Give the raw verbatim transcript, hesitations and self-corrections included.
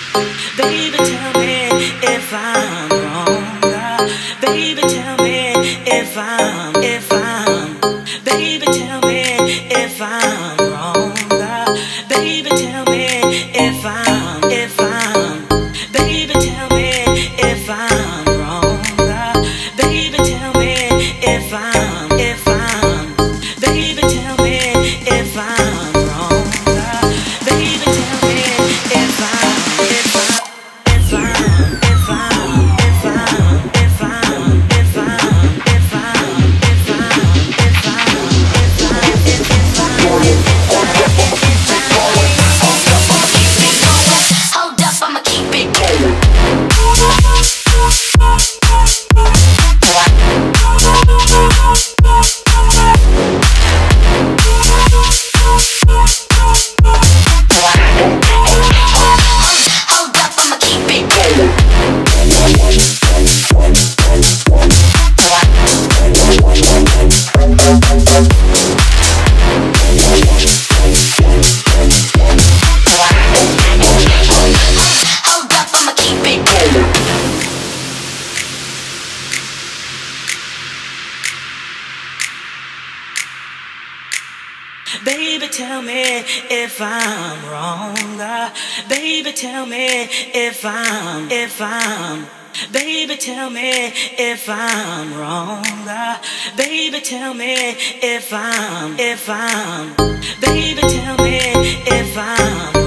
Baby, tell me if I'm wrong. Baby, tell me if I'm, if I'm. Baby, tell me if I'm wrong. Baby, tell me if I'm, if I'm. Baby, tell me if I'm wrong. Baby, tell me if I'm, if I'm. Baby, tell me if I'm wrong. Baby, tell me if I'm, if I'm, if I'm, if I'm, if I'm, if I'm, if I'm, if I'm, if I'm, if I'm, if I'm, if Hold up, I'ma keep it going. Hold up, I'ma keep it going. Hold up, I'ma keep it going. Baby, tell me if I'm wrong. Baby, tell me if I'm, if I'm. Baby, tell me if I'm wrong. Baby, tell me if I'm, if I'm. Baby, tell me if I'm.